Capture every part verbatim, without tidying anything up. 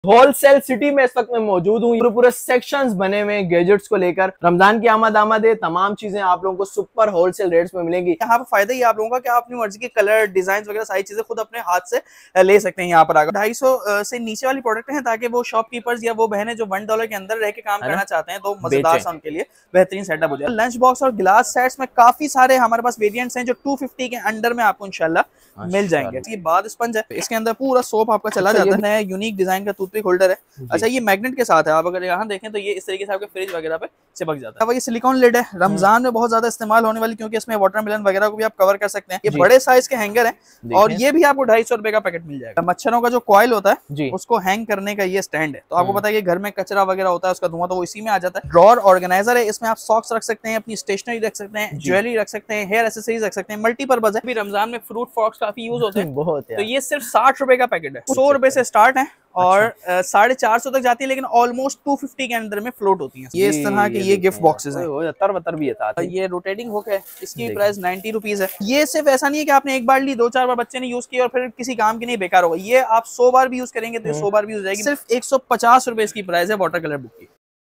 Wholesale city में इस वक्त मैं मौजूद हूँ। पूरे पूरे सेक्शंस बने हुए हैं गैजेट्स को लेकर। रमजान की आमद आमद है, तमाम चीजें आप लोगों को सुपर होलसेल रेट्स में मिलेंगी। यहाँ पर फायदा ही आप लोगों का कि आप अपनी मर्जी के कलर, डिजाइन वगैरह सारी चीजें खुद अपने हाथ से ले सकते हैं। यहाँ पर आकर ढाई सौ से नीचे वाली प्रोडक्ट हैं, ताकि वो शॉपकीपर्स या वो बहनें जो वन डॉलर के अंदर रह के काम करना चाहते हैं तो मजेदार सा उनके लिए बेहतरीन सेटअप हो जाए। लंच बॉक्स और गिलास सेट्स में काफी सारे हमारे पास वेरियंट्स हैं जो टू फिफ्टी के अंडर में आपको इंशाल्लाह मिल जाएंगे। इसके बाद स्पंज है, इसके अंदर पूरा सोप आपका चला जाता है। यूनिक डिजाइन का टूथपिक होल्डर है। अच्छा, ये मैग्नेट के साथ है। आप अगर यहाँ देखें तो ये इस तरीके से आपके फ्रिज वगैरह पे चिपक जाता है। ये सिलिकॉन लिड है, रमजान में बहुत ज्यादा इस्तेमाल होने वाली, क्योंकि इसमें वाटरमेलन वगैरह को भी आप कवर कर सकते हैं। ये बड़े साइज के हैंगर है और ये भी आपको ढाई सौ रुपए का पैकेट मिल जाएगा। मच्छरों का जो कॉइल होता है उसको हैंग करने का ये स्टैंड है। तो आपको पता है कि घर में कचरा वगैरह होता है, उसका धुआं तो वो इसी में आ जाता है। ड्रॉर ऑर्गेनाइजर है, इसमें आप सॉक्स रख सकते हैं, अपनी स्टेशनरी रख सकते हैं, ज्वेलरी रख सकते हैं, हेयर एक्सेसरीज रख सकते हैं, मल्टीपर्पज है। रमजान में फ्रूट फॉक्स काफी यूज होते हैं बहुत, तो ये सिर्फ साठ रुपए का पैकेट है। सौ रुपए से स्टार्ट है और साढ़े चार सौ तक जाती है, लेकिन ऑलमोस्ट टू फिफ्टी के अंदर में फ्लोट होती है। ये इस तरह के ये गिफ्ट बॉक्सेस हैं। तर बतर भी है। ये रोटेटिंग हुक है, इसकी प्राइस नाइन्टी रुपीज है। ये सिर्फ ऐसा नहीं है कि आपने एक बार ली, दो चार बार बच्चे ने यूज किया और फिर किसी काम की नहीं, बेकार होगा। ये आप सौ बार भी यूज करेंगे तो सौ बार भी यूज जाएगी। सिर्फ एक सौ पचास रुपए इसकी प्राइस है वाटर कलर बुक की।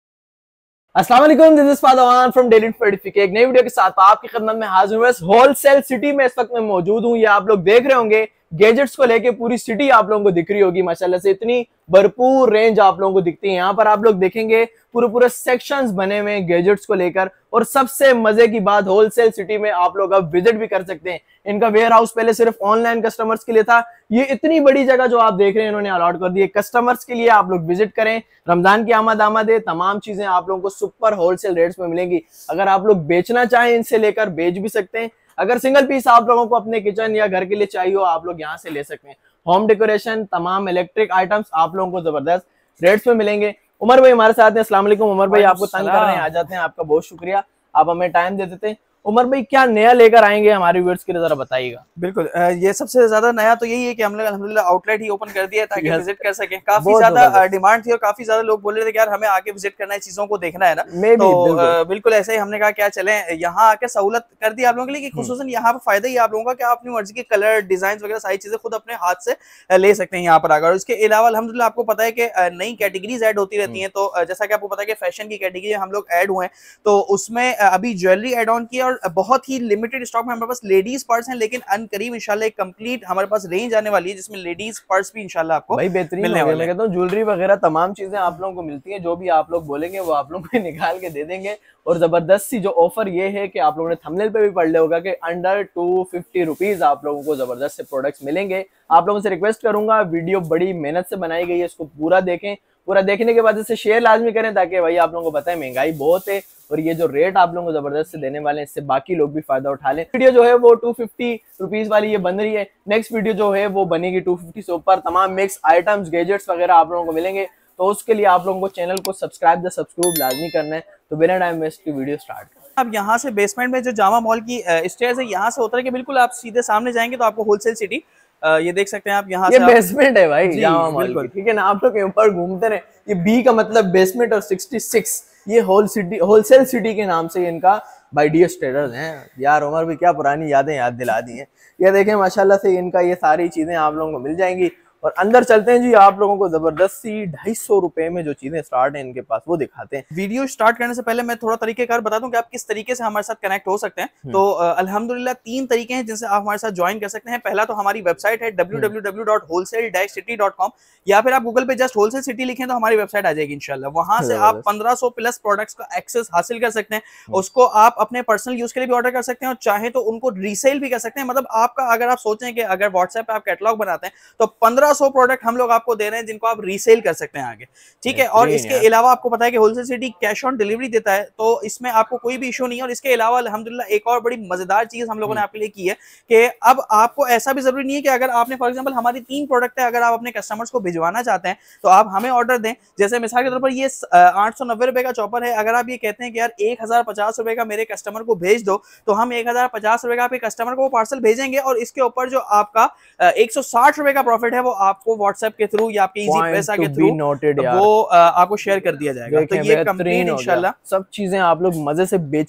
अस्सलाम वालेकुम, दिस इज फादवान फ्रॉम डेली सर्टिफिकेट। एक नई वीडियो के साथ आपकी खिदमत में हाजिर हूं। होलसेल सिटी में इस वक्त मैं मौजूद हूं। ये आप लोग देख रहे होंगे गैजेट्स को लेके पूरी सिटी आप लोगों को दिख रही होगी। माशाल्लाह से इतनी भरपूर रेंज आप लोगों को दिखती है। यहाँ पर आप लोग देखेंगे पूरे पूरे सेक्शंस बने हुए हैं गैजेट्स को लेकर। और सबसे मजे की बात, होलसेल सिटी में आप लोग अब विजिट भी कर सकते हैं। इनका वेयर हाउस पहले सिर्फ ऑनलाइन कस्टमर्स के लिए था, ये इतनी बड़ी जगह जो आप देख रहे हैं इन्होंने अलॉट कर दी है कस्टमर्स के लिए। आप लोग विजिट करें। रमजान की आमद आमद है, तमाम चीजें आप लोगों को सुपर होलसेल रेट्स में मिलेंगी। अगर आप लोग बेचना चाहें इनसे लेकर बेच भी सकते हैं। अगर सिंगल पीस आप लोगों को अपने किचन या घर के लिए चाहिए हो, आप लोग यहाँ से ले सकते हैं। होम डेकोरेशन, तमाम इलेक्ट्रिक आइटम्स आप लोगों को जबरदस्त रेट्स में मिलेंगे। उमर भाई हमारे साथ हैं। अस्सलाम वालेकुम उमर भाई, आपको तंग कर रहे हैं, आ जाते हैं। आपका बहुत शुक्रिया, आप हमें टाइम दे देते हैं। उमर भाई क्या नया लेकर आएंगे हमारे व्यूअर्स के लिए, जरा बताइएगा। बिल्कुल, ये सबसे ज्यादा नया तो यही है कि हम लोग अल्हम्दुलिल्लाह आउटलेट ही ओपन कर दिया है ताकि विजिट कर सकें। काफी ज्यादा डिमांड थी और काफी ज्यादा लोग बोल रहे थे कि यार हमें आके विजिट करना है, चीजों को देखना है ना। तो बिल्कुल ऐसे ही हमने कहा क्या चले यहाँ आके सहूलत कर दी आप लोगों के लिए। खुसूसन यहाँ पर फायदा ही आप लोगों का कि आप अपनी मर्जी के कलर, डिजाइन वगैरह सारी चीजें खुद अपने हाथ से ले सकते हैं यहाँ पर आकर। इसके अलावा अल्हम्दुलिल्लाह आपको पता है कि नई कैटेगरीज ऐड होती रहती हैं। तो जैसा कि आपको पता है कि फैशन की कैटेगरी हम लोग ऐड हुए हैं, तो उसमें अभी ज्वेलरी एड ऑन किया और बहुत ही लिमिटेड स्टॉक में हमारे पास लेडीज पर्स हैं। लेकिन अनकरीब इंशाल्लाह एक कंप्लीट हमारे पास रेंज आने वाली है जिसमें लेडीज पर्स भी इंशाल्लाह आपको भाई बेहतरीन मिलने वाले हैं। मैं कहता हूं ज्वेलरी वगैरह तमाम चीजें आप लोगों को मिलती हैं। जो भी आप लोग बोलेंगे वो आप लोगों को निकाल के दे देंगे। और जबरदस्त सी जो ऑफर ये है कि आप लोगों ने थंबनेल पे भी पढ़ लिया होगा कि अंडर टू फिफ्टी रुपीज आप लोगों को जबरदस्त से प्रोडक्ट्स मिलेंगे। आप लोगों से रिक्वेस्ट करूंगा, वीडियो बड़ी मेहनत से बनाई गई है, इसको पूरा देखें। पूरा देखने के बाद इसे शेयर लाजमी करें ताकि भाई आप लोगों को पता है महंगाई बहुत है और ये जो रेट आप लोगों को जबरदस्त से देने वाले हैं इससे बाकी लोग भी फायदा उठा लें। वीडियो जो है वो टू फिफ्टी रुपीज वाली ये बन रही है। नेक्स्ट वीडियो जो है वो बनेगी टू फिफ्टी से ऊपर। तमाम मिक्स आइटम्स, गैजेट्स वगैरह आप लोगों को मिलेंगे। तो उसके लिए आप लोगों को चैनल को सब्सक्राइब द सब्सक्राइब लाजमी करना है। तो बिना टाइम वेस्ट की वीडियो स्टार्ट करें। अब यहाँ से बेसमेंट में जो जामा मॉल की स्टेयर्स है, यहाँ से उतर के बिल्कुल आप सीधे सामने जाएंगे तो आपको होलसेल सिटी ये देख सकते हैं आप। यहाँ ये बेसमेंट है भाई जामा मॉल की, ठीक है ना। आप लोग ऊपर घूमते रहे, ये बी का मतलब बेसमेंट और सिक्सटी सिक्स ये होल सिटी, होलसेल सिटी के नाम से इनका बाय डी एस ट्रेडर्स हैं। यार उमर भी क्या पुरानी यादें याद दिला दी हैं। ये देखें माशाल्लाह से इनका ये सारी चीजें आप लोगों को मिल जाएंगी। और अंदर चलते हैं जी, आप लोगों को जबरदस्त सी ढाई सौ रुपए में जो चीजें स्टार्ट है इनके पास वो दिखाते हैं। वीडियो स्टार्ट करने से पहले मैं थोड़ा तरीकेकार बता दूं कि आप किस तरीके से हमारे साथ कनेक्ट हो सकते हैं। तो अल्हम्दुलिल्लाह तीन तरीके हैं जिनसे आप हमारे साथ ज्वाइन कर सकते हैं। पहला तो हमारी वेबसाइट है W W W dot wholesale dash city dot com, या फिर आप गूगल पे जस्ट होलसेल सिटी लिखें तो हमारी वेबसाइट आ जाएगी इंशाल्लाह। वहां से आप पंद्रह सौ प्लस प्रोडक्ट्स का एक्सेस हासिल कर सकते हैं। उसको आप अपने पर्सनल यूज के लिए भी ऑर्डर कर सकते हैं और चाहे तो उनको रीसेल भी कर सकते हैं। मतलब आपका अगर आप सोचें कि अगर व्हाट्सएप पे आप कैटलॉग बनाते हैं तो पंद्रह सौ प्रोडक्ट हम लोग आपको दे रहे हैं जिनको आप रीसेल कर सकते हैं आगे, ठीक है। और इसके अलावा आपको पता है कि wholesale city cash on delivery देता है, तो इसमें आपको कोई भी इशू नहीं है। और इसके अलावा अल्हम्दुलिल्लाह एक और बड़ी मजेदार चीज हम लोगों ने आपके लिए की है कि अब आपको ऐसा भी जरूरी नहीं है कि अगर आपने फॉर एग्जांपल हमारी तीन प्रोडक्ट है, अगर आप अपने कस्टमर्स को भिजवाना चाहते हैं तो आप हमें ऑर्डर दें। जैसे मिसाल के तौर पर ये आठ सौ नब्बे रुपए का चॉपर है, अगर आप ये कहते हैं कि यार एक हजार पचास रुपए का मेरे कस्टमर को भेज दो, तो हम एक हजार पचास रुपए का आपके कस्टमर को पार्सल भेजेंगे और इसके ऊपर जो आपका एक सौ साठ रुपए का प्रॉफिट है वो आपको व्हाट्सएप के थ्रू या आपके इजी पैसा के थ्रू वो आपको शेयर कर दिया जाएगा। तो ये कंप्लीट इंशाल्लाह सब चीजें आप लोग मजे से बेचें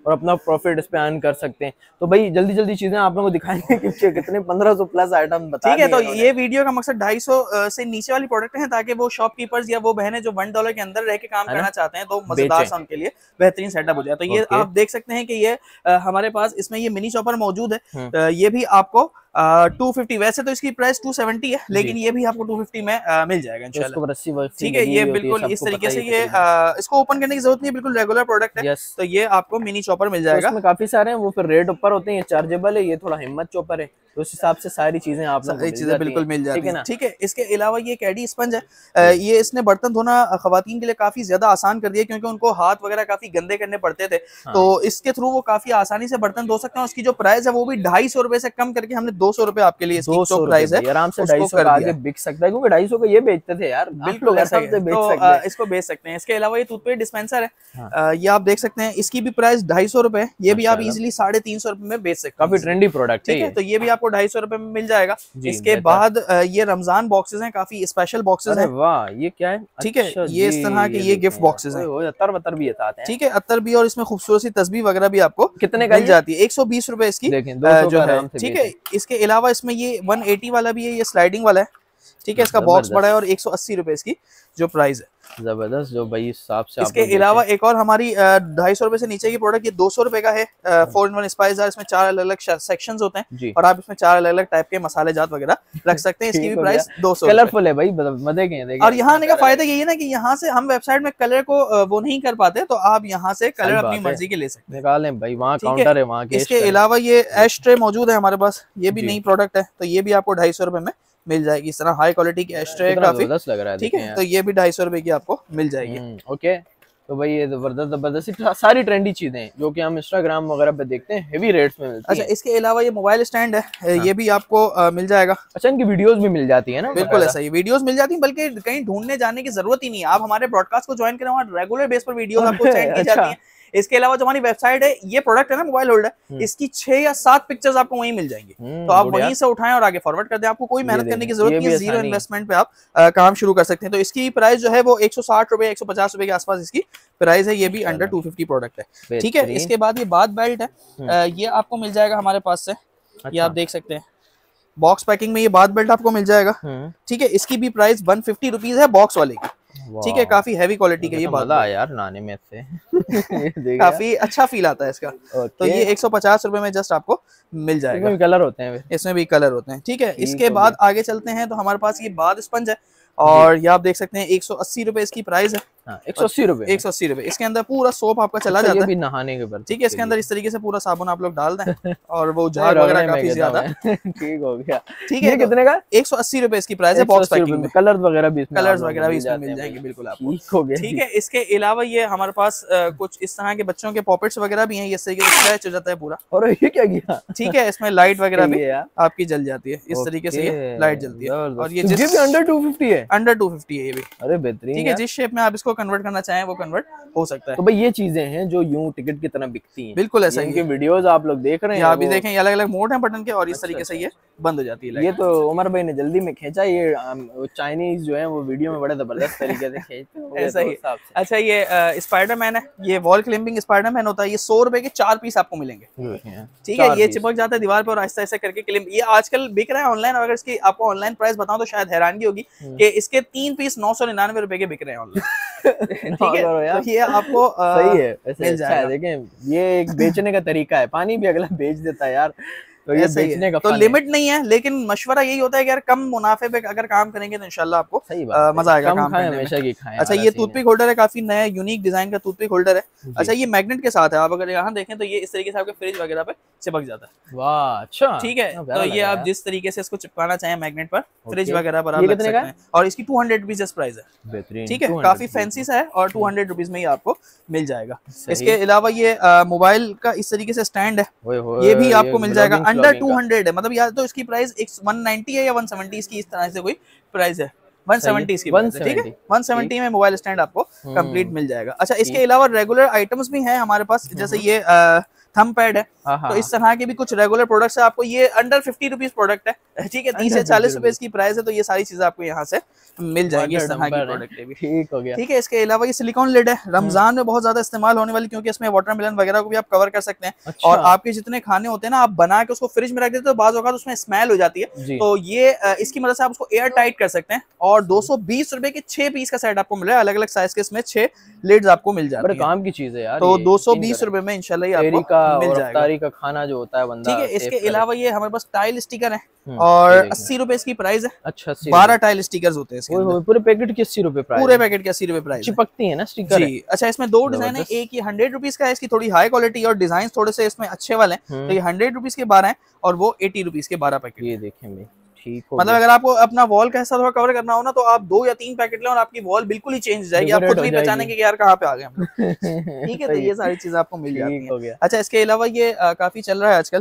और अपना प्रॉफिट इस पे अर्न कर सकते हैं। तो भाई जल्दी जल्दी चीजें आप लोगों को दिखाएंगे कि कितने पंद्रह सौ प्लस आइटम बता ठीक है। तो ये वीडियो का मकसद ढाई सौ से नीचे वाली प्रोडक्ट है ताकि वो शॉपकीपर्स या वो बहनें जो वन डॉलर के अंदर रह के काम करना चाहते हैं तो मजेदार सा उनके लिए बेहतरीन सेटअप हो जाए। तो ये आप देख सकते हैं कि ये हमारे पास इसमें ये मिनी चॉपर मौजूद है। ये भी आपको टू फिफ्टी, वैसे तो इसकी प्राइस टू सेवेंटी है लेकिन ये भी आपको टू फिफ्टी में आ, मिल जाएगा इंशाल्लाह। ठीक है, ये बिल्कुल इस तरीके से ये आ, इसको ओपन करने की जरूरत नहीं है, बिल्कुल रेगुलर प्रोडक्ट है। तो ये आपको मिनी चॉपर मिल जाएगा। इसमें काफी सारे हैं, वो फिर रेट ऊपर होते हैं, चार्जेबल है, ये थोड़ा हिम्मत चॉपर है, तो उस हिसाब से सारी चीजें आप लोग चीजें बिल्कुल मिल जाती है। ठीक है, इसके अलावा ये कैडी स्पंज है, ये इसने बर्तन धोना खवातीन के लिए काफी ज्यादा आसान कर दिया क्योंकि उनको हाथ वगैरह काफी गंदे करने पड़ते थे। तो इसके थ्रू वो काफी आसानी से बर्तन धो सकते हैं। उसकी जो प्राइस है वो भी ढाई सौ रुपए से कम करके हमने दो सौ रुपए आपके लिए दो सौ प्राइस है, आराम से ढाई सौ आगे बिक सकता है क्योंकि ढाई सौ का ये बेचते थे यार। बिल्कुल ऐसा ही बेच सकते हैं, इसको बेच सकते हैं। इसके अलावा ये टूथपेस्ट डिस्पेंसर है, हाँ। ये आप देख सकते हैं, इसकी भी प्राइस ढाई सौ रुपए, ये भी आप इजिली साढ़े तीन सौ रुपए में बेच सकते हैं। काफी ट्रेंडी प्रोडक्ट है, तो ये भी आपको ढाई सौ रुपए में मिल जाएगा। इसके बाद ये रमजान बॉक्सेस हैं, काफी स्पेशल बॉक्सेस हैं। वाह, ये क्या है? ठीक है, ये इस तरह के ये गिफ्ट बॉक्सेस हैं, अत्तर वत्तर भी आते हैं। ठीक है, अत्तर भी, और इसमें खूबसूरत सी तस्बीह वगैरह भी आपको कितने का मिल जाती है। एक सौ बीस रुपए इसकी जो है। ठीक है, इसके अलावा इसमें ये वन एटी वाला भी है, ये स्लाइडिंग वाला है। ठीक है, इसका बॉक्स बड़ा है और एक सौ अस्सी रुपए इसकी जो प्राइस है। जबरदस्त, जो भाई हिसाब से। इसके अलावा एक और हमारी ढाई सौ रुपए से नीचे की प्रोडक्ट, ये दो सौ रुपए का है, four in one spice jar. इसमें चार अलग अलग सेक्शंस होते हैं और आप इसमें चार अलग अलग टाइप के मसाले जात वगैरह रख सकते हैं। इसकी भी प्राइस दो सौ। कलरफुल है भाई, मजे के। और यहाँ आने का फायदा यही है ना कि यहाँ से हम वेबसाइट में कलर को वो नहीं कर पाते, तो आप यहाँ से कलर अपनी मर्जी के ले सकते हैं, निकालें भाई, वहाँ काउंटर है वहाँ के। इसके अलावा ये एश ट्रे मौजूद है हमारे पास, ये भी नई प्रोडक्ट है, तो ये भी आपको ढाई सौ रुपए में मिल जाएगी। इस तरह हाई क्वालिटी की एश ट्रे काफी लग रहा है। ठीक है, तो ये भी ढाई सौ रुपए की आपको मिल जाएगी। ओके, तो भाई ये जबरदस्त जबरदस्त सारी ट्रेंडी चीजें हैं जो कि हम इंस्टाग्राम वगैरह पे देखते हैं, हेवी रेट्स में मिलती हैं। अच्छा, इसके अलावा ये मोबाइल स्टैंड है, हाँ। ये भी आपको आ, मिल जाएगा। अच्छा, इनकी वीडियोस भी मिल जाती है ना? बिल्कुल ऐसा ही, वीडियोस मिल जाती है, बल्कि कहीं ढूंढने जाने की जरूरत ही नहीं है। आप हमारे ब्रॉडकास्ट को ज्वाइन करें, वहाँ रेगुलर बेस पर वीडियोस आपको सेंड की जाती है। इसके अलावा जो हमारी वेबसाइट है, ये प्रोडक्ट है ना मोबाइल होल्डर, इसकी छह या सात पिक्चर्स आपको वहीं मिल जाएंगी, तो आप वहीं से उठाएं और आगे फॉरवर्ड कर दें। आपको कोई मेहनत करने की जरूरत नहीं है, जीरो इन्वेस्टमेंट पे आप आ, काम शुरू कर सकते हैं। तो इसकी प्राइस जो है वो एक सौ साठ रुपए एक सौ पचास रुपए के आसपास इसकी प्राइस है। ये भी अंडर टू फिफ्टी प्रोडक्ट है। ठीक है, इसके बाद ये बाथ बेल्ट है, ये आपको मिल जाएगा हमारे पास से, ये आप देख सकते हैं, बॉक्स पैकिंग में ये बाथ बेल्ट आपको मिल जाएगा। ठीक है, इसकी भी प्राइस वन फिफ्टी रुपीज है बॉक्स वाले की। ठीक है, काफी हैवी क्वालिटी का ये बात है यार, नाने में से काफी अच्छा फील आता है इसका। तो ये एक सौ पचास रुपए में जस्ट आपको मिल जाएगा। इसमें भी कलर होते हैं, इसमें भी कलर होते हैं। ठीक है, इसके बाद आगे चलते हैं, तो हमारे पास ये बाथ स्पंज है और ये आप देख सकते हैं एक सौ अस्सी रुपए इसकी प्राइस है। एक सौ अस्सी रुपए एक सौ अस्सी रुपए इसके अंदर पूरा सोप आपका चला जाता है नहाने के बाद। ठीक है, इसके अंदर इस तरीके से पूरा साबुन आप लोग डाल दें और वो झाग वगैरह काफी ज्यादा ठीक हो गया। ठीक है, कितने का? एक सौ अस्सी रुपए इसकी प्राइस है बॉक्स पैकिंग में। कलर्स वगैरह भी कलर्स वगैरह भी इसमें मिल जाएंगे बिल्कुल आपको। ठीक हो गया। ठीक है, इसके अलावा ये हमारे पास कुछ इस तरह के बच्चों के पॉकेट्स वगैरह भी हैं, इस तरीके से स्क्रैच हो जाता है पूरा। और ये क्या किया? ठीक है, इसमें लाइट वगैरह भी आपकी जल जाती है, इस तरीके से ये लाइट जलती है। और ये जिस अंडर टू फिफ्टी है, अंडर टू फिफ्टी है ये भी। अरे बेहतरीन। ठीक है, जिस शेप में आप इसको कन्वर्ट करना चाहें वो कन्वर्ट हो सकता है। तो भाई ये चीजें हैं जो यूं टिकट की तरह बिकती हैं। बिल्कुल ऐसा ही, इनके वीडियोस आप लोग देख रहे हैं, आप भी देखें, अलग अलग मोड हैं बटन के और इस तरीके से ये बंद हो जाती है। ये तो उमर भाई ने जल्दी में खींचा, ये चाइनीज जो है वो वीडियो में बड़े जबरदस्त तरीके से खींचते हैं ऐसा ही। अच्छा, ये स्पाइडरमैन है, ये वॉल क्लिपिंग स्पाइडरमैन होता है, ये सौ रुपए के चार पीस आपको मिलेंगे। ठीक है, ये चिपक जाता है दीवार पर और आहिस्ता आहिस्ता करके क्लिप, ये आजकल बिक रहा है ऑनलाइन। अगर इसकी आपको ऑनलाइन प्राइस बताऊं तो शायद हैरानगी होगी कि इसके तीन पीस नौ सौ निन्यानवे रुपए के बिक रहे हैं ऑनलाइन। ठीक है, तो ये आपको सही है, मिल जाएगा। देखें, ये एक बेचने का तरीका है, पानी भी अगला बेच देता है यार, तो ये बेचने का तो लिमिट नहीं है, लेकिन मशवरा यही होता है कि यार कम मुनाफे पे अगर काम करेंगे तो इंशाल्लाह आपको आ, मजा आएगा काम करने में। हमेशा की खाएं। अच्छा, ये टूथपिक होल्डर है, काफी नया यूनिक डिजाइन का टूथपिक होल्डर है। अच्छा, ये मैग्नेट के साथ है, आप अगर यहाँ देखें तो ये इस तरीके से आपके फ्रिज वगैरह पे चिपक जाता है। वाह, अच्छा। ठीक है, तो ये आप जिस तरीके से इसको चिपकाना चाहें मैग्नेट पर, फ्रिज वगैरह पर आप लग सकते हैं। और इसकी two hundred rupees just price है। ठीक है, काफी फैंसी सा है और टू हंड्रेड रुपीज में ही आपको मिल जाएगा। इसके अलावा ये मोबाइल का इस तरीके से स्टैंड है, ये भी आपको मिल जाएगा अंडर टू हंड्रेड है। मतलब यार तो इसकी प्राइस एक वन नाइंटी है या वन सेवेंटी, इसकी इस तरह से कोई प्राइस है। वन सेवेंटी इसकी प्राइस है। ठीक है, वन सेवेंटी में मोबाइल स्टैंड आपको कंप्लीट मिल जाएगा। अच्छा, इसके अलावा रेगुलर आइटम्स भी हैं हमारे पास, जैसे ये थंब पैड है। तो इस तरह के भी कुछ रेगुलर प्रोडक्ट्स है, आपको ये अंडर फिफ्टी रुपीज प्रोडक्ट है, ठीक है, तीस से चालीस रुपए की प्राइस है। तो ये सारी चीजें आपको यहाँ से मिल जाएगी, इस तरह की प्रोडक्ट भी। ठीक हो गया। ठीक है, इसके अलावा ये सिलिकॉन लिड है, रमजान में बहुत ज्यादा इस्तेमाल होने वाली, क्योंकि इसमें वाटरमेलन वगैरह को भी आप कवर कर सकते हैं। अच्छा। और आपके जितने खाने होते हैं ना, आप बना के उसको फ्रिज में रख देते हो, बाज़ औक़ात उसमें स्मेल हो जाती है, तो ये इसकी मदद से आप उसको एयर टाइट कर सकते हैं। और दो सौ बीस रुपए के छह पीस का सेट आपको मिल रहा है, अलग अलग साइज के इसमें छह लिड्स आपको मिल जाते हैं। काम की चीज है यार, तो दो सौ बीस रुपए में इंशाल्लाह आपको मिल जाएगा। का खाना जो होता है बंदा, ठीक है। इसके अलावा ये हमारे पास टाइल स्टिकर है और अस्सी रुपए इसकी प्राइस है। अच्छा, बारह टाइल स्टिकर्स होते हैं इसके अंदर। पूरे पैकेट के अस्सी रुपए प्राइस, पूरे पैकेट के अस्सी रुपए प्राइस, चिपकती है ना स्टिकर जी। अच्छा, इसमें दो डिजाइन है, एक ये हंड्रेड रुपीज का है, इसकी थोड़ी हाई क्वालिटी और डिजाइन थोड़े से इसमें अच्छे वाले हैं। तो ये हंड्रेड रुपीज के बारह है और वो एटी रुपीज के बारह पैकेट। ये देखें भाई, ठीक हो मतलब अगर आपको अपना वॉल का हिस्सा थोड़ा कवर करना हो ना, तो आप दो या तीन पैकेट लें और आपकी वॉल बिल्कुल ही चेंज हो जाएगी, आप खुद भी पहचानेंगे कि यार कहाँ पे आ गए हम। ठीक है, तो ये सारी चीजें आपको मिल जाती हैं। अच्छा, इसके अलावा ये आ, काफी चल रहा है आजकल,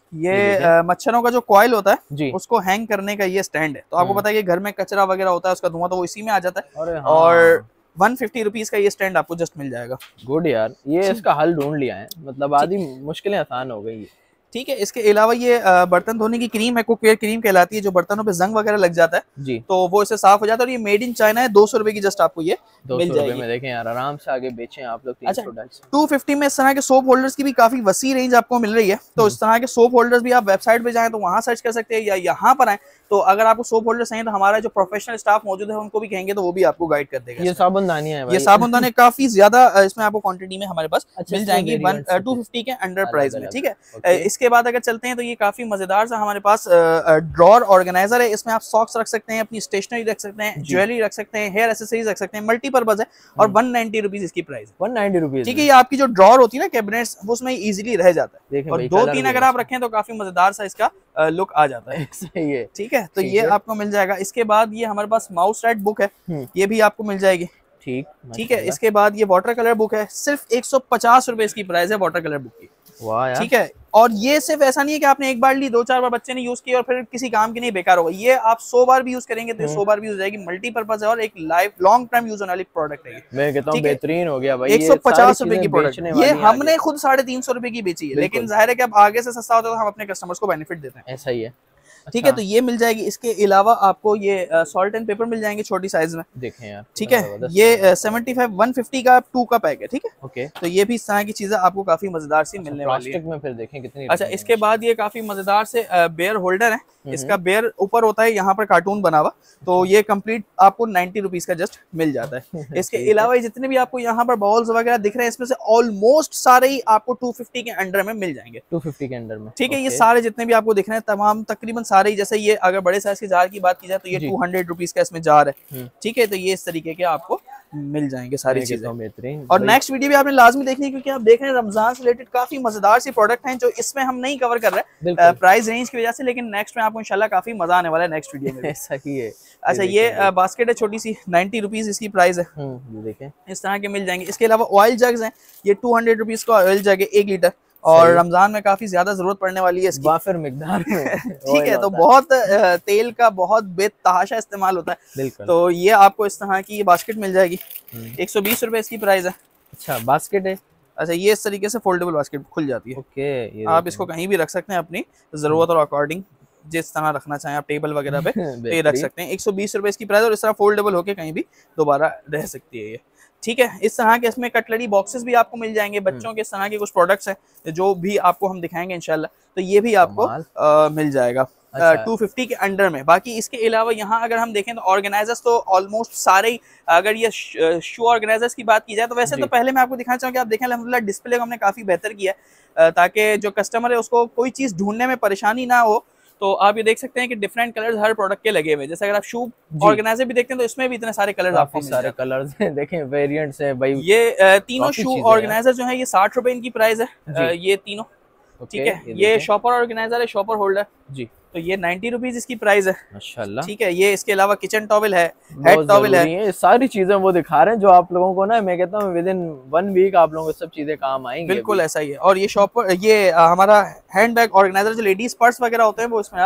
ये आ, मच्छरों का जो कॉइल होता है उसको हैंग करने का ये स्टैंड है। तो आपको पता है कि घर में कचरा वगैरह होता है, उसका धुआं तो वो इसी में आ जाता है, और वन फिफ्टी रुपीज का ये स्टैंड आपको जस्ट मिल जाएगा। गुड यार, ये इसका हल ढूंढ लिया है, मतलब आधी मुश्किलें आसान हो गई है। ठीक है। इसके अलावा ये बर्तन धोने की क्रीम है, कुकवेयर क्रीम कहलाती है, जो बर्तनों पे जंग वगैरह लग जाता है जी, तो वो इससे साफ हो जाता है। और ये मेड इन चाइना है, दो सौ रुपए की जस्ट आपको ये मिल जाएगी। में देखें यार, आराम से आगे बेचें आप लोग। अच्छा, टू फिफ्टी में इस तरह के सोप होल्डर्स की भी काफी वसी रेंज आपको मिल रही है। तो इस तरह के सोप होल्डर्स भी आप वेबसाइट पे जाएं तो वहां सर्च कर सकते हैं, या यहाँ पर आए तो अगर आपको सोप होल्डर चाहिए तो हमारा जो प्रोफेशनल स्टाफ मौजूद है उनको भी कहेंगे तो वो भी आपको गाइड कर देगा। ये साबुनदानी है, ये साबुनदानी काफी ज्यादा इसमें आपको क्वांटिटी में हमारे पास मिल जाएंगी, टू फिफ्टी के अंडर प्राइस में। ठीक है। इसके बाद अगर चलते हैं तो ये काफी मजेदार सा हमारे पास ड्रॉर ऑर्गेनाइजर है। इसमें आप सॉक्स रख सकते हैं, अपनी स्टेशनरी रख सकते हैं, ज्वेलरी रख सकते हैं, हेयर एक्सेसरीज रख सकते हैं, मल्टीपर्पज है। और वन नाइनटी रुपीज इसकी प्राइस है। One ninety rupees. ठीक है। ये आपकी जो ड्रॉर होती है ना कैबिनेट्स, वो उसमें इजीली रह जाता है, और दो तीन अगर आप रखें तो काफी मजेदार सा इसका लुक आ जाता है। सही है। ठीक है, तो ये आपको मिल जाएगा। इसके बाद ये हमारे पास माउस राइट बुक है, ये भी आपको मिल जाएगी। ठीक ठीक है। इसके बाद ये वाटर कलर बुक है, सिर्फ एक सौ पचास रुपए इसकी प्राइस है वाटर कलर बुक की। वाह यार। ठीक है। और ये सिर्फ ऐसा नहीं है कि आपने एक बार ली, दो चार बार बच्चे ने यूज की और फिर किसी काम की नहीं, बेकार होगा। ये आप सौ बार भी यूज करेंगे तो सौ बार भी यूज जाएगी, मल्टीपर्पज है और एक लाइफ लॉन्ग टाइम यूज होने वाली प्रोडक्ट है। मैं कहता हूँ बेहतरीन हो गया भाई। एक सौ पचास रुपए की प्रोडक्ट, ये हमने खुद साढ़े तीन सौ रुपए की बेची है, लेकिन जाहिर है कि अब आगे से सस्ता होता है तो हम अपने कस्टमर्स को बेनिफिट देते हैं। ऐसा ही है। ठीक है। तो ये मिल जाएगी। इसके अलावा आपको ये सॉल्ट एंड पेपर मिल जाएंगे छोटी साइज में, देखें यार। ठीक है। ये सेवेंटी फाइव वन फिफ्टी का टू का पैक है। ठीक है। ओके। तो ये भी इस तरह की चीजें आपको काफी मजेदार सी मिलने वाली है। में फिर देखें कितनी। अच्छा, इसके बाद ये काफी मजेदार से बेयर होल्डर है। इसका बेयर ऊपर होता है, यहाँ पर कार्टून बना हुआ, तो ये कंप्लीट आपको नाइन्टी रुपीज का जस्ट मिल जाता है। इसके अलावा जितने भी आपको यहाँ पर बॉल्स वगैरह दिख रहे हैं, इसमें से ऑलमोस्ट सारे ही आपको टू फिफ्टी के अंडर में मिल जाएंगे। टू फिफ्टी के अंडर में। ठीक है। ये सारे जितने भी आपको दिख रहे हैं तमाम तकरीबन सारे ही, जैसे ये अगर बड़े साइज के जार की बात की जाए तो ये टू हंड्रेड रुपीज का इसमें जार है। ठीक है। तो ये इस तरीके के आपको मिल जाएंगे सारी चीजें बेहतरीन। और नेक्स्ट वीडियो भी आपने लाजमी देखनी है, क्योंकि आप देख रहे हैं रमजान से रिलेटेड काफी मजेदार सी प्रोडक्ट हैं जो इसमें हम नहीं कवर कर रहे हैं प्राइस रेंज की वजह से, लेकिन नेक्स्ट में आपको इंशाल्लाह काफी मजा आने वाला है नेक्स्ट वीडियो में। सही है। अच्छा, ये बास्केट है छोटी सी, नाइन्टी रुपीज इसकी प्राइस है। देखें इस तरह के मिल जाएंगे। इसके अलावा ऑयल जग्स हैं, ये टू हंड्रेड रुपीज का ऑयल जग है, एक लीटर, और रमजान में काफी ज्यादा जरूरत पड़ने वाली है इसकी वाफिर मिकदार में। ठीक है। तो बहुत तेल का बहुत बेतहाशा इस्तेमाल होता है, तो ये आपको इस तरह की ये बास्केट मिल जाएगी, एक सौ बीस रुपए इसकी प्राइस है। अच्छा, बास्केट है। अच्छा, ये इस तरीके से फोल्डेबल बास्केट खुल जाती है। ओके। ये आप इसको कहीं भी रख सकते हैं अपनी जरूरत और अकॉर्डिंग, जिस तरह रखना चाहें आप टेबल वगैरह पे तो ये रख सकते हैं। एक सौ बीस रुपए इसकी प्राइस, और इस तरह फोल्डेबल होके कहीं भी दोबारा रह सकती है ये। ठीक है। इस तरह के इसमें कटलरी बॉक्सेस भी आपको मिल जाएंगे, बच्चों के इस तरह के कुछ प्रोडक्ट्स हैं जो भी आपको हम दिखाएंगे इंशाल्लाह, तो ये भी आपको आ, मिल जाएगा टू फिफ्टी के अंडर में। बाकी इसके अलावा यहाँ अगर हम देखें तो ऑर्गेनाइजर्स तो ऑलमोस्ट सारे ही, अगर ये शू ऑर्गेनाइजर्स की बात की जाए तो वैसे तो पहले मैं आपको दिखाना चाहूँगा, आप देखें अल्हम्दुलिल्लाह डिस्प्ले को हमने काफी बेहतर किया है, ताकि जो कस्टमर है उसको कोई चीज़ ढूंढने में परेशानी ना हो। तो आप ये देख सकते हैं कि डिफरेंट कलर्स हर प्रोडक्ट के लगे हुए हैं। जैसे अगर आप शू ऑर्गेनाइजर भी देखते हैं तो इसमें भी इतने सारे कलर्स आपको सारे कलर्स हैं, देखें वेरिएंट्स हैं भाई। ये तीनों शू ऑर्गेनाइजर जो है ये साठ रुपए इनकी प्राइस है, ये तीनों। ठीक है। ये शॉपर ऑर्गेनाइजर है, शॉपर होल्डर जी, तो ये नाइन्टी रुपीज इसकी प्राइस है। माशाल्लाह। ठीक है। ये इसके अलावा किचन टॉवल है, हेड टॉवल है, ये सारी चीजें वो दिखा रहे हैं जो आप लोगों को ना, मैं कहता हूँ विद इन वन वीक आप लोगों को सब चीजें काम आएंगी। बिल्कुल ऐसा ही है। और ये शॉपर, ये हमारा हैंड बैग ऑर्गेनाइजर जो लेडीज पर्स वगैरह होते हैं वो इसमें आप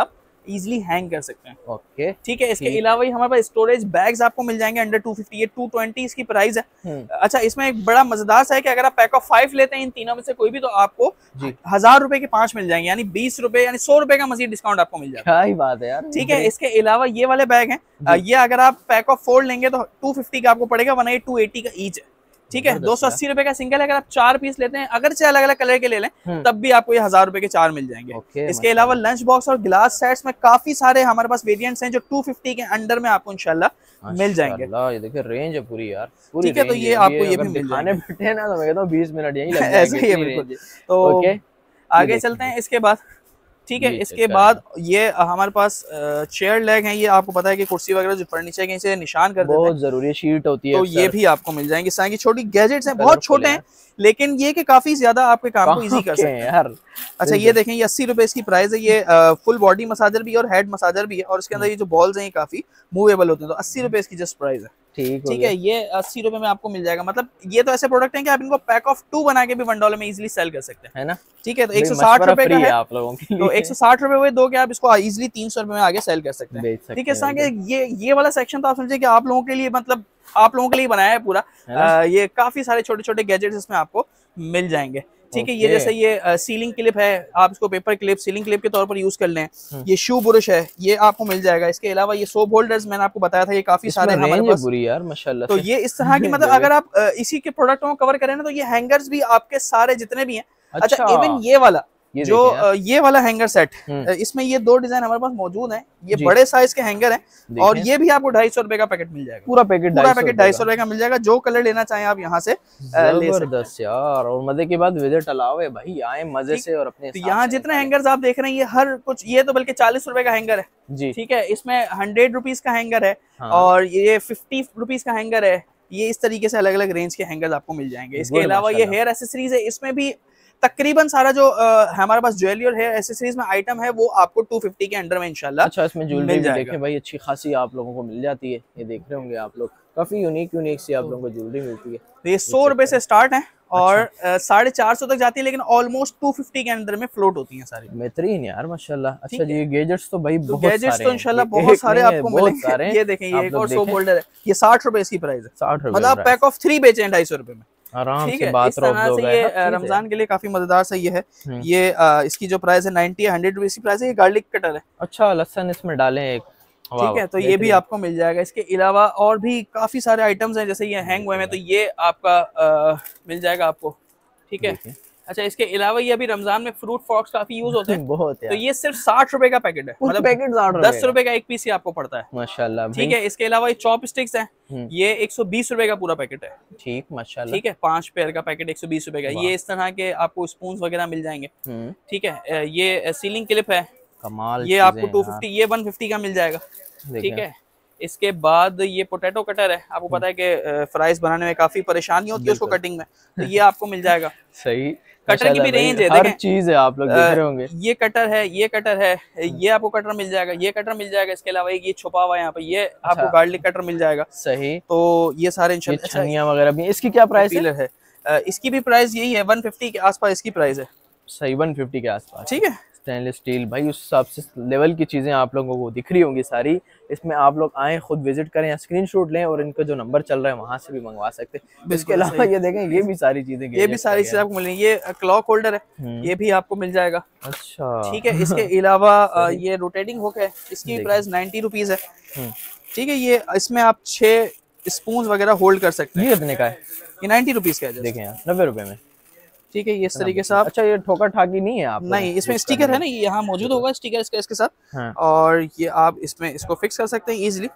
इजिली हैंग कर सकते हैं। ओके ठीक है, इसके अलावा ही हमारे पास स्टोरेज बैग्स आपको मिल जाएंगे अंडर टू फिफ्टी, ये टू ट्वेंटी इसकी प्राइस है। अच्छा, इसमें एक बड़ा मजेदार सा है कि अगर आप पैक ऑफ फाइव लेते हैं इन तीनों में से कोई भी, तो आपको हजार रुपए के पांच मिल जाएंगे, यानी बीस रुपए यानी सौ रुपए का मजीद डिस्काउंट आपको मिल जाएगा। क्या ही बात है यार। ठीक है, इसके अलावा ये वाले बैग हैं, ये अगर आप पैक ऑफ फोर लेंगे तो टू फिफ्टी का आपको पड़ेगा, वन एट टू एटी का ईच है। ठीक है, दो सौ अस्सी रुपए का सिंगल है। अगर आप चार पीस लेते हैं, अगर से अलग अलग कलर के ले लें, तब भी आपको ये हजार रुपए के चार मिल जाएंगे। okay, इसके अलावा लंच बॉक्स और ग्लास सेट्स में काफी सारे हमारे पास वेरिएंट्स हैं जो टू फिफ्टी के अंडर में आपको इंशाल्लाह मिल जाएंगे। ये देखिए रेंज है पूरी यार। ठीक है, तो ये आपको ये भी मिल खाने बैठे ना तो मैं कहता हूं बीस मिनट यही लग जाएंगे। ऐसे ही है बिल्कुल। तो आगे चलते हैं इसके बाद। ठीक है, इसके बाद ये हमारे पास चेयर लेग हैं, ये आपको पता है कि कुर्सी वगैरह जो फर्नीचर के से निशान कर देते हैं, बहुत जरूरी शीट होती है, तो ये भी आपको मिल जाएंगे। साथ की छोटी गैजेट्स हैं, बहुत छोटे हैं लेकिन ये कि काफी ज्यादा आपके काम को इजी कर सकते हैं यार। अच्छा, ये देखें, ये अस्सी रुपए इसकी प्राइस है। ये फुल बॉडी मसाजर भी है और हेड मसाजर भी है, और इसके अंदर ये जो बॉल्स हैं ये काफी मूवेबल होते हैं, तो अस्सी रुपए इसकी जस्ट प्राइस है। ठीक ठीक है, ये अस्सी रुपए में आपको मिल जाएगा। मतलब ये तो ऐसे प्रोडक्ट हैं कि आप इनको पैक ऑफ टू बना के भी वन डॉलर में इजीली सेल कर सकते हैं, है ना। ठीक है, तो एक सौ साठ रुपए का है आप लोगों की, तो एक सौ साठ रुपए हुए दो के आप इसको इजीली तीन सौ रुपए में आगे सेल कर सकते हैं। ठीक है, संगे ये ये वाला सेक्शन तो आप समझे कि आप लोगों के लिए, मतलब आप लोगों के लिए बनाया है पूरा। आ, ये काफी सारे छोटे छोटे गैजेट्स इसमें आपको मिल जाएंगे। ठीक है, ये जैसे ये सीलिंग क्लिप है, आप इसको पेपर क्लिप सीलिंग क्लिप के तौर पर यूज कर लें। ये शू ब्रश है, ये आपको मिल जाएगा। इसके अलावा ये सोप होल्डर्स मैंने आपको बताया था, ये काफी सारे हमारे पास बुरी यार माशाल्लाह। तो ये इस तरह की, मतलब अगर आप इसी के प्रोडक्टों को कवर करें ना, तो ये हैंगर्स भी आपके सारे जितने भी हैं। अच्छा, इवन ये वाला ये जो ये वाला हैंगर सेट, इसमें ये दो डिजाइन हमारे पास मौजूद हैं। ये बड़े साइज के हैंगर हैं और ये भी आपको ढाई सौ रुपए का पैकेट मिल जाएगा। पूरा पैकेट पूरा पैकेट ढाई सौ रुपए का मिल जाएगा। जो कलर लेना चाहें आप यहाँ से ले सकते हैं यार। और मजे की बात विजिट अलाव है भाई, आए मजे से और अपने। तो यहाँ जितने हैंगर्स आप देख रहे हैं, ये हर कुछ, ये तो बल्कि चालीस रुपए का हैंगर है जी। ठीक है, इसमें हंड्रेड रुपीज का हैंगर है और ये फिफ्टी रुपीज का हैंगर है। ये इस तरीके से अलग अलग रेंज के हैंगर्स आपको मिल जाएंगे। इसके अलावा ये हेयर एसेसरीज है, इसमें भी तकरीबन सारा जो आ, हमारे पास ज्वेलरी और हेयर एसेसरीज में आइटम है वो आपको टू फिफ्टी के अंडर में इंशाल्लाह। अच्छा, इसमें ज्वेलरी भी देखें भाई, अच्छी खासी आप लोगों को मिल जाती है। ये देख रहे होंगे आप लोग, काफी यूनिक यूनिक सी आप लोगों को ज्वेलरी मिलती है। तो ये सौ रुपए से स्टार्ट है और साढ़े चार सौ तक जाती है, लेकिन ऑलमोस्ट टू फिफ्टी के अंदर में फ्लोट होती हैं सारी। बेहतरीन यार माशाल्लाह। अच्छा जी, गैजेट्स तो भाई बहुत गैजेट्स तो इंशाल्लाह बहुत सारे आपको मिलेंगे। ये देखें, ये एक और सोप होल्डर है, ये साठ रुपए इसकी प्राइस है। साठ रुपए, मतलब पैक ऑफ थ्री बेचे हैं ढाई सौ रुपए में आराम से। बाथरूम ये रमजान के लिए काफी मजेदार सा ये है। ये आ, इसकी जो प्राइस है नाइनटी हंड्रेड रुपीज की प्राइस है। ये गार्लिक कटर है। अच्छा, लहसुन इसमें डालें एक। ठीक है, तो ये भी आपको मिल जाएगा। इसके अलावा और भी काफी सारे आइटम्स हैं, जैसे ये हैंग हुए हैं, तो ये आपका आ, मिल जाएगा आपको। ठीक है, अच्छा, इसके अलावा ये अभी रमजान में फ्रूट फॉक्स काफी यूज होते हैं बहुत है। तो ये सिर्फ साठ रुपए का पैकेट है, मतलब पैकेट दस रुपए का एक पीस ही आपको पड़ता है माशाल्लाह। ठीक है, इसके अलावा ये चॉप स्टिक्स है, ये एक सौ बीस रुपए का पूरा पैकेट है। ठीक माशाल्लाह। ठीक है, पांच पेयर का पैकेट एक सौ बीस रुपए का। ये इस तरह के आपको स्पून वगैरह मिल जाएंगे। ठीक है, ये सीलिंग क्लिप है, कमाल, ये आपको टू फिफ्टी, ये वन फिफ्टी का मिल जाएगा। ठीक है, इसके बाद ये पोटैटो कटर है, आपको पता है कि फ्राइज बनाने में काफी परेशानी होती है उसको कटिंग में, तो ये आपको मिल जाएगा। सही, कटर की भी रेंज है, हर चीज है, आप लोग देख रहे होंगे। ये कटर है, ये कटर है, ये आपको कटर मिल जाएगा, ये कटर मिल जाएगा। इसके अलावा एक ये छुपा हुआ है यहाँ पे, ये अच्छा, आपको गार्लिक कटर मिल जाएगा। सही, तो ये सारे इंशाल्लाह। छनिया वगैरह भी। इसकी क्या प्राइस है? इसकी भी प्राइस यही है, वन फिफ्टी के आसपास इसकी प्राइस है। सही, वन फिफ्टी के आसपास। ठीक है, स्टेनलेस स्टील भाई, उस हिसाब से लेवल की चीजें आप लोगों को दिख रही होंगी सारी। इसमें आप लोग आए, खुद विजिट करें या स्क्रीनशॉट लें और इनका जो नंबर चल रहा है वहां से भी मंगवा सकते हैं। इसके अलावा ये देखें, ये भी सारी चीजें, ये भी सारी चीजें आपको मिलेंगी। ये क्लॉक होल्डर है, ये भी आपको मिल जाएगा। अच्छा, ठीक है, इसके अलावा ये रोटेटिंग हुक है, इसकी प्राइस नाइन्टी रुपीज है। ठीक है, ये इसमें आप छह स्पून वगैरह होल्ड कर सकते हैं। ये कितने का है? ये नाइन्टी रुपीज का है, देखें यार, नब्बे रुपए में। ठीक है, ये इस तरीके से आप। अच्छा, ये ठोका ठाकी नहीं है आप? नहीं, इसमें स्टिकर है ना, ये यहाँ मौजूद होगा स्टिकर इसका इसके साथ। हाँ। और ये आप इसमें इसको फिक्स कर सकते हैं इजीली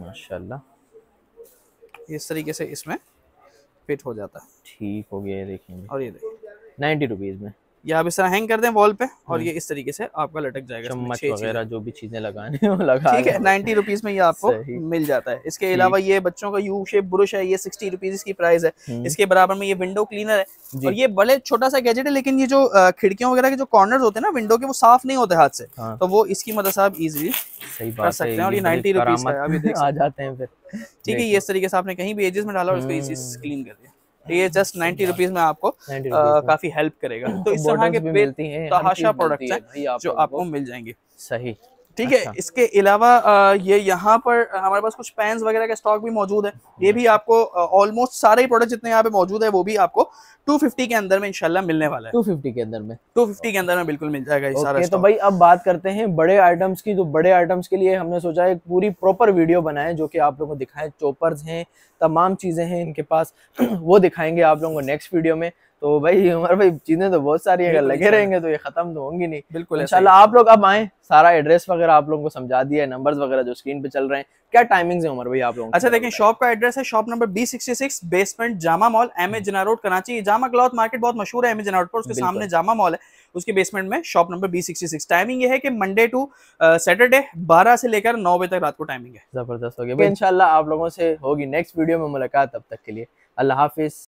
माशाल्लाह। इस तरीके से इसमें फिट हो जाता है। ठीक हो गया, देखेंगे। और ये देखिए नाइन्टी रुपीज में ये आप इस तरह हैंग कर दें वॉल पे और ये इस तरीके से आपका लटक जाएगा। चम्मच वगैरह जो भी चीजें लगाने हैं वो लगा। ठीक है, नाइन्टी रुपीज में ये आपको मिल जाता है। इसके अलावा ये बच्चों का यू शेप ब्रश है, ये सिक्सटी रुपीज इसकी प्राइस है। इसके बराबर में ये विंडो क्लीनर है और ये बड़े छोटा सा गैजेट है, लेकिन ये जो खिड़कियों वगैरह के जो कॉर्नर होते हैं ना विंडो के, वो साफ नहीं होते हाथ से, तो वो इसकी मदद से आप इजीली कर सकते हैं। और ये नाइन्टी रुपीज का अभी देख आ जाते हैं फिर। ठीक है, ये इस तरीके से आपने कहीं भी एजेस में डाला और इसको इजी क्लीन कर दिया, ये जस्ट नाइन्टी रुपीज में आपको आ, काफी हेल्प करेगा। तो इस तरह के तहाशा प्रोडक्ट्स हैं जो आपको मिल जाएंगे। सही, ठीक है। इसके अलावा ये यहाँ पर हमारे पास कुछ पेन्स वगैरह का स्टॉक भी मौजूद है। ये भी आपको ऑलमोस्ट सारे ही प्रोडक्ट जितने यहाँ पे मौजूद है वो भी आपको टू फिफ्टी के अंदर में इंशाल्लाह मिलने वाला है। टू फिफ्टी के अंदर में टू फिफ्टी के अंदर में बिल्कुल मिल जाएगा ये सारा। तो भाई अब बात करते हैं बड़े आइटम्स की। तो बड़े आइटम्स के लिए हमने सोचा एक पूरी प्रॉपर वीडियो बनाए जो कि आप लोगों को दिखाएं। चॉपर्स हैं, तमाम चीजें हैं इनके पास वो दिखाएंगे आप लोगों को नेक्स्ट वीडियो में। तो भाई हमारे भाई चीजें तो बहुत सारी अगर लगे रहेंगे तो ये खत्म तो होंगी नहीं। बिल्कुल इंशाल्लाह आप लोग अब आए, सारा एड्रेस वगैरह आप लोगों को समझा दिया है, नंबर्स वगैरह जो स्क्रीन पे चल रहे हैं। क्या टाइमिंग्स है उमर भाई आप लोगों? अच्छा देखें, शॉप का एड्रेस है shop number B sixty six, basement Jama mall, M A Jinnah road, Karachi. Jama cloth market बहुत मशहूर है एम ए जना रोड पर, उसके सामने जामा मॉल है, उसके बेसमेंट में shop number B sixty six. Timing ये है कि मंडे टू सैटरडे बारह से लेकर नौ बजे तक रात को टाइमिंग है। जबरदस्त हो गया। इंशाल्लाह आप लोगों से होगी नेक्स्ट वीडियो में मुलाकात। तब तक के लिए अल्लाह हाफिज।